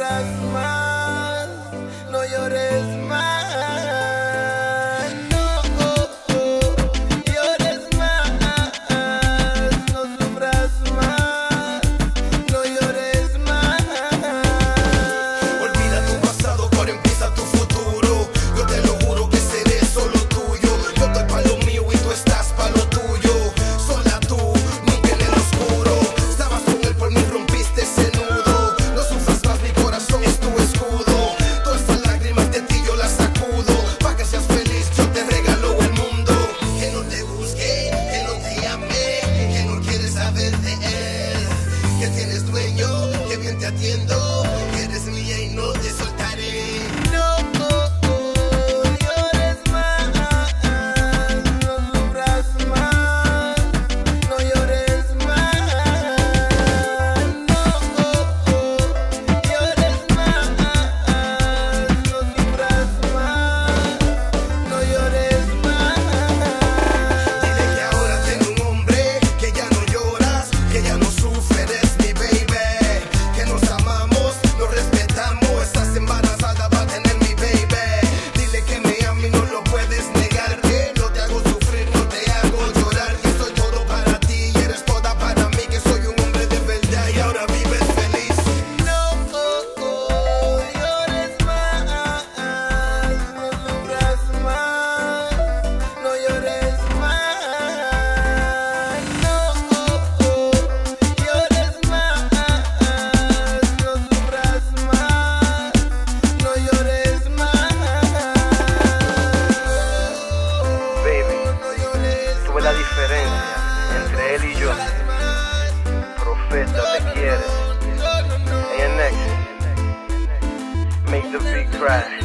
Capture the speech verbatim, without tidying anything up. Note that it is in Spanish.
sufras más, no llores más. No llores más, no sufras más, no llores más. Olvida tu pasado, que ahora empieza tu futuro. Yo te lo juro que seré solo tuyo. Yo estoy pa' lo mío y tú estás pa' lo tuyo. Sola tú, nunca en el oscuro. Estabas con él, por mí rompiste ese nudo. No sufras más, mi corazón es tu escudo. Todas esas lágrimas de ti yo las sacudo. Pa' que seas feliz yo te regalo el mundo. Que no te busque, que no te llame, que no quieres saber de él. Que tienes dueño, que bien te atiendo, que eres mía y no te soltaré. No llores más, no sufras más, no llores más. No llores más, no sufras más, no llores más. Dile que ahora tengo un hombre, que ya no lloras, que ya no sufres, eres mi baby. Que nos amamos, nos respetamos, estás embarazada, va a tener mi baby. Dile que me ama y no lo puedes negar, que no te hago sufrir, no te hago llorar, que soy todo para ti y eres toda para mí, que soy un hombre de verdad y ahora vives feliz. No llores más, no sufras más, no llores más. No llores más, no sufras más, no llores más. Baby, No llores tú ves la diferencia entre él y yo. Profeta te quiere. no, no, no. And next, make the beat cry.